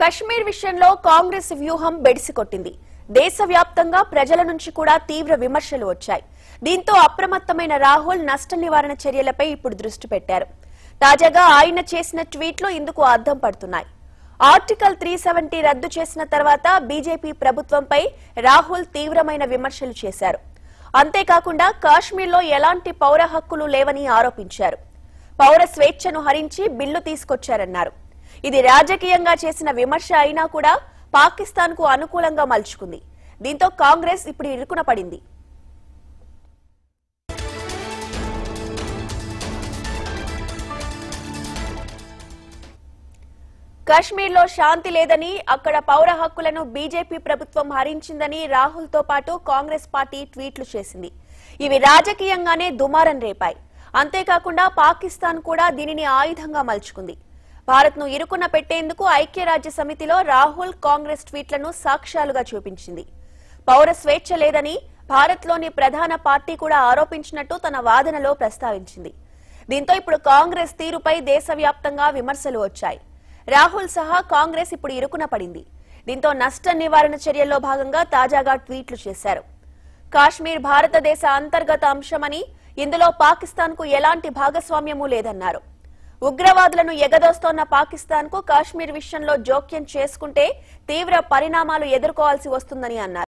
కశ్మీర్ విషయంలో కాంగ్రెస్ వ్యూహం బెడిసికొట్టింది. దేశవ్యాప్తంగా ప్రజల నుంచి కూడా తీవ్ర విమర్శలు వచ్చాయి. దీంతో అప్రమత్తమైన రాహుల్ నష్ట నివారణ చర్యలపై ఇప్పుడు దృష్టి పెట్టారు. తాజాగా ఆయన చేసిన ట్వీట్లు ఇందుకు అద్దం పడుతున్నాయి. ఆర్టికల్ 370 రద్దు చేసిన తర్వాత బీజేపీ ప్రభుత్వంపై రాహుల్ తీవ్రమైన విమర్శలు చేశారు. అంతేకాకుండా కాశ్మీర్లో ఎలాంటి పౌర హక్కులు లేవని ఆరోపించారు. పౌర స్వేచ్ఛను హరించి బిల్లు తీసుకొచ్చారన్నారు. ఇది రాజకీయంగా చేసిన విమర్శ అయినా కూడా పాకిస్తాన్ కు అనుకూలంగా మలుచుకుంది. దీంతో కాంగ్రెస్ ఇప్పుడు ఇరుకున పడింది. కశ్మీర్లో శాంతి లేదని, అక్కడ పౌర హక్కులను బీజేపీ ప్రభుత్వం హరించిందని రాహుల్ తో పాటు కాంగ్రెస్ పార్టీ ట్వీట్లు చేసింది. ఇవి రాజకీయంగానే దుమారం రేపాయి. అంతేకాకుండా పాకిస్తాన్ కూడా దీనిని ఆయుధంగా మలుచుకుంది. భారత్ ను ఇరుకున పెట్టేందుకు ఐక్యరాజ్య సమితిలో రాహుల్ కాంగ్రెస్ ట్వీట్లను సాక్ష్యాలుగా చూపించింది. పౌర స్వేచ్ఛ లేదని భారత్ లోని ప్రధాన పార్టీ కూడా ఆరోపించినట్టు తన వాదనలో ప్రస్తావించింది. దీంతో ఇప్పుడు కాంగ్రెస్ తీరుపై దేశవ్యాప్తంగా విమర్శలు వచ్చాయి. రాహుల్ సహా కాంగ్రెస్ ఇప్పుడు ఇరుకున పడింది. దీంతో నష్ట నివారణ చర్యల్లో భాగంగా తాజాగా ట్వీట్లు చేశారు. కాశ్మీర్ భారతదేశ అంతర్గత అంశమని, ఇందులో పాకిస్తాన్ కు ఎలాంటి భాగస్వామ్యమూ లేదన్నారు. ఉగ్రవాదులను ఎగదోస్తోన్న పాకిస్తాన్ కు కాశ్మీర్ విషయంలో జోక్యం చేసుకుంటే తీవ్ర పరిణామాలు ఎదుర్కోవాల్సి వస్తుందని అన్నారు.